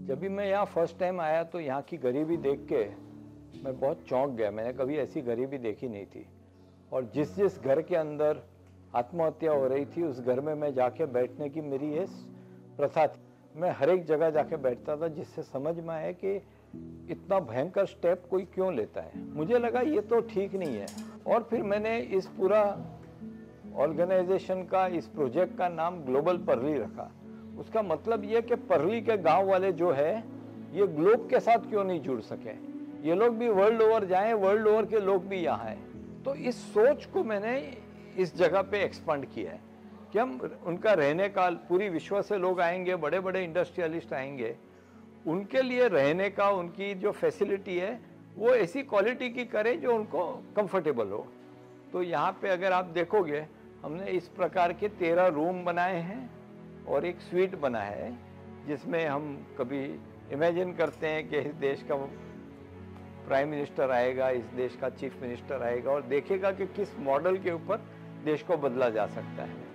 जब भी मैं यहाँ फर्स्ट टाइम आया तो यहाँ की गरीबी देख के मैं बहुत चौंक गया। मैंने कभी ऐसी गरीबी देखी नहीं थी। और जिस जिस घर के अंदर आत्महत्या हो रही थी उस घर में मैं जाके बैठने की मेरी ये प्रथा थी। मैं हर एक जगह जाके बैठता था जिससे समझ में आए कि इतना भयंकर स्टेप कोई क्यों लेता है। मुझे लगा ये तो ठीक नहीं है। और फिर मैंने इस पूरा ऑर्गेनाइजेशन का, इस प्रोजेक्ट का नाम ग्लोबल परली रखा। उसका मतलब ये कि परली के गांव वाले जो है ये ग्लोब के साथ क्यों नहीं जुड़ सके, ये लोग भी वर्ल्ड ओवर जाएं, वर्ल्ड ओवर के लोग भी यहाँ हैं। तो इस सोच को मैंने इस जगह पे एक्सपांड किया है कि हम उनका रहने का, पूरी विश्व से लोग आएंगे, बड़े बड़े इंडस्ट्रियलिस्ट आएंगे, उनके लिए रहने का, उनकी जो फैसिलिटी है वो ऐसी क्वालिटी की करें जो उनको कंफर्टेबल हो। तो यहाँ पे अगर आप देखोगे हमने इस प्रकार के 13 रूम बनाए हैं और एक स्वीट बना है जिसमें हम कभी इमेजिन करते हैं कि इस देश का प्राइम मिनिस्टर आएगा, इस देश का चीफ मिनिस्टर आएगा और देखेगा कि किस मॉडल के ऊपर देश को बदला जा सकता है।